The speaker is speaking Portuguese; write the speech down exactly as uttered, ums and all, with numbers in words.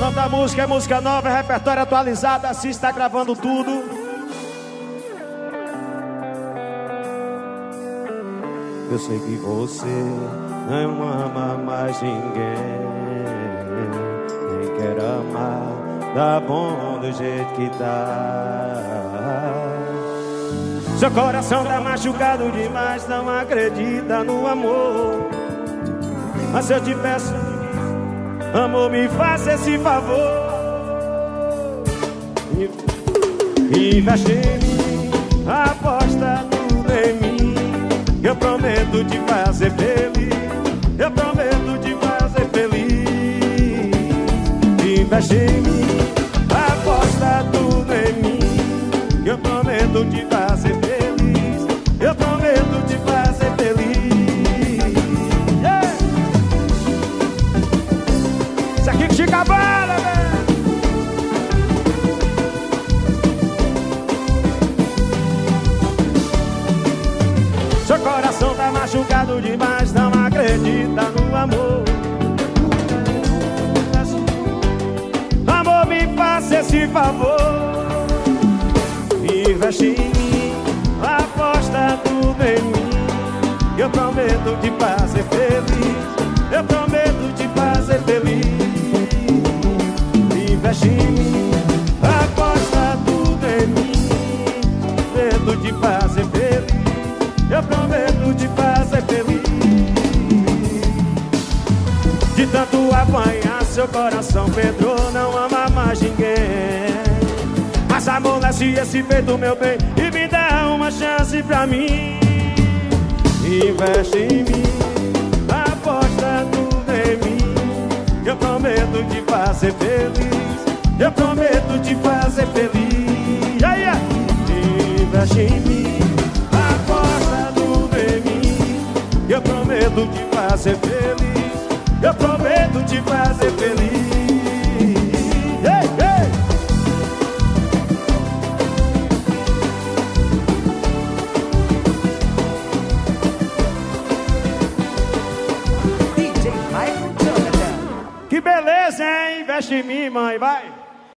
nome da música é música nova, é repertório atualizado, assim está gravando tudo. Eu sei que você não ama mais ninguém, nem quer amar, tá bom do jeito que tá. Seu coração tá machucado demais, não acredita no amor. Mas se eu te peço, amor, me faça esse favor. Investe em mim, aposta tudo em mim. Eu prometo te fazer feliz, eu prometo te fazer feliz. Investe em mim, aposta tudo em mim. Eu prometo te fazer feliz, eu prometo te fazer feliz. Yeah! Isso aqui que te cabala, velho. Seu coração tá machucado demais, não acredita no amor. Amor, me faça esse favor. Investe em mim, aposta tudo em mim. Eu prometo te fazer feliz, eu prometo te fazer feliz. Investe em mim, aposta tudo em mim. Prometo te fazer feliz, eu prometo te fazer feliz. De tanto apanhar, seu coração Pedro não ama mais ninguém. Mas amolece esse peito, meu bem, e me dá uma chance pra mim. Investe em mim, aposta tudo em mim. Eu prometo te fazer feliz, eu prometo te fazer feliz. Yeah, yeah. Investe em mim, aposta tudo em mim. Eu prometo te fazer feliz, eu prometo te fazer feliz. Yeah, yeah. Que beleza, hein? Investe em mim, mãe, vai!